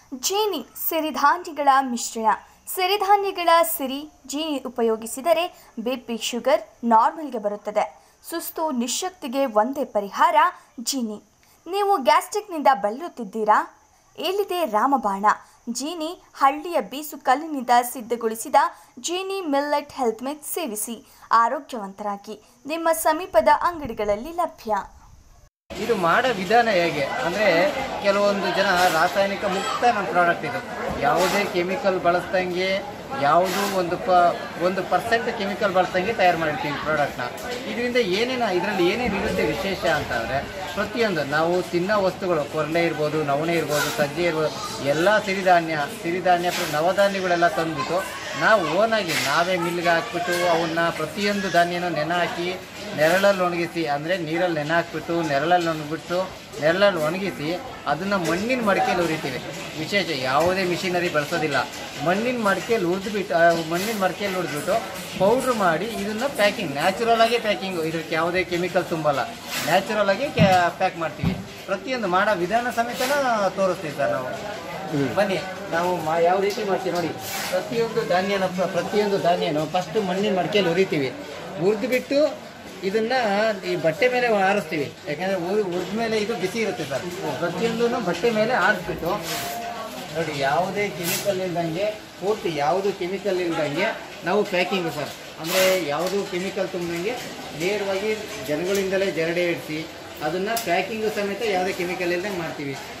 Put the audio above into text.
Jenny ಸಿರಿಧಾನ್ಯಗಳ ಮಿಶ್ರಣ. ಸಿರಿಧಾನ್ಯಗಳ ಸಿರಿ ಜೇನಿ ಉಪಯೋಗಿಸಿದರೆ ಬಿಪಿ ಶುಗರ್ ನಾರ್ಮಲ್ಗೆ ಬರುತ್ತದೆ. ಸುಸ್ತು ನಿಶಕ್ತಿಗೆ ಒಂದೇ ಪರಿಹಾರ ಜೇನಿ. ನೀವು ಗ್ಯಾಸ್ಟ್ರಿಕ್ನಿಂದ ಬಳಲುತ್ತಿದ್ದೀರಾ? ಎಲ್ಲಿದೆ ರಾಮಬಾಣ? ಜೇನಿ ಹಳ್ಳಿಯ ಬೀಸು ಕಲ್ಲಿನಿಂದ ಸಿದ್ಧಗೊಳಿಸಿದ ಜೇನಿ ಮಿಲ್ಲೆಟ್ ಹೆಲ್ತ್ ಮಿಕ್ಸ್ ಸೇವಿಸಿ ಆರೋಗ್ಯವಂತರಾಗಿ. ನಿಮ್ಮ ಸಮೀಪದ ಅಂಗಡಿಗಳಲ್ಲಿ ಲಭ್ಯ. ಇದು ಮಾಡೋ ವಿಧಾನ ಹೇಗೆ ಅಂದರೆ, ಕೆಲವೊಂದು ಜನ ರಾಸಾಯನಿಕ ಮುಕ್ತ ನಮ್ಮ ಪ್ರಾಡಕ್ಟ್ ಇದು, ಯಾವುದೇ ಕೆಮಿಕಲ್ ಬಳಸ್ದಂಗೆ, ಯಾವುದೂ ಒಂದು ಪರ್ಸೆಂಟ್ ಕೆಮಿಕಲ್ ಬಳಸ್ದಂಗೆ ತಯಾರು ಮಾಡಿರ್ತೀವಿ ಪ್ರಾಡಕ್ಟ್ನ. ಇದರಿಂದ ಇದರಲ್ಲಿ ಏನೇನು ಇರುತ್ತೆ ವಿಶೇಷ ಅಂತಂದರೆ, ಪ್ರತಿಯೊಂದು ನಾವು ತಿನ್ನೋ ವಸ್ತುಗಳು, ಕೊರಲೆ ಇರ್ಬೋದು, ನವಣೆ ಇರ್ಬೋದು, ಸಜ್ಜೆ ಇರ್ಬೋದು, ಎಲ್ಲ ಸಿರಿಧಾನ್ಯ ನವಧಾನ್ಯಗಳೆಲ್ಲ ತಂದುಬಿಟ್ಟು ನಾವು ಓನಾಗಿ ನಾವೇ ಮಿಲ್ಗೆ ಹಾಕ್ಬಿಟ್ಟು ಅವನ್ನ ಪ್ರತಿಯೊಂದು ಧಾನ್ಯನೂ ನೆನೆ ಹಾಕಿ ನೆರಳಲ್ಲಿ ಒಣಗಿಸಿ, ಅಂದರೆ ನೀರಲ್ಲಿ ನೆನೆ ಹಾಕ್ಬಿಟ್ಟು ನೆರಳಲ್ಲಿ ಒಣಗಿಸಿ ಅದನ್ನು ಮಣ್ಣಿನ ಮಡಿಕೆಯಲ್ಲಿ ಹುರಿತೀವಿ. ವಿಶೇಷ ಯಾವುದೇ ಮಿಷಿನರಿ ಬಳಸೋದಿಲ್ಲ. ಮಣ್ಣಿನ ಮಡಿಕೆಯಲ್ಲಿ ಹುರಿದ್ಬಿಟ್ಟು ಪೌಡ್ರ್ ಮಾಡಿ ಇದನ್ನು ಪ್ಯಾಕಿಂಗ್, ನ್ಯಾಚುರಲ್ ಆಗಿ ಪ್ಯಾಕಿಂಗು, ಇದಕ್ಕೆ ಯಾವುದೇ ಕೆಮಿಕಲ್ ತುಂಬಲ್ಲ, ನ್ಯಾಚುರಲ್ ಆಗಿ ಪ್ಯಾಕ್ ಮಾಡ್ತೀವಿ. ಪ್ರತಿಯೊಂದು ಮಾಡೋ ವಿಧಾನ ಸಮೇತನ ತೋರಿಸ್ತೀವಿ ಸರ್ ನಾವು. ಬನ್ನಿ, ನಾವು ಯಾವ ರೀತಿ ಮಾಡ್ತೀವಿ ನೋಡಿ. ಪ್ರತಿಯೊಂದು ಧಾನ್ಯನೂ ಫಸ್ಟು ಮಣ್ಣಿನ ಮಡಿಕೆಯಲ್ಲಿ ಹುರಿದ್ಬಿಟ್ಟು ಇದನ್ನು ಈ ಬಟ್ಟೆ ಮೇಲೆ ಆರಿಸ್ತೀವಿ. ಯಾಕಂದರೆ ಹುರಿದ ಮೇಲೆ ಇದು ಬಿಸಿ ಇರುತ್ತೆ ಸರ್. ಪ್ರತಿಯೊಂದೂ ಬಟ್ಟೆ ಮೇಲೆ ಆರಿಸ್ಬಿಟ್ಟು ನೋಡಿ, ಯಾವುದೇ ಕೆಮಿಕಲ್ ಇಲ್ದಂಗೆ, ಪೂರ್ತಿ ಯಾವುದು ಕೆಮಿಕಲ್ ಇಲ್ದಂಗೆ ನಾವು ಪ್ಯಾಕಿಂಗು ಸರ್. ಅಂದರೆ ಯಾವುದು ಕೆಮಿಕಲ್ ತುಂಬಿದಂಗೆ ನೇರವಾಗಿ ಜನಗಳಿಂದಲೇ ಜರಡೆ ಇಡಿಸಿ ಅದನ್ನು ಪ್ಯಾಕಿಂಗು ಸಮೇತ ಯಾವುದೇ ಕೆಮಿಕಲ್ ಇಲ್ದಂಗೆ ಮಾಡ್ತೀವಿ.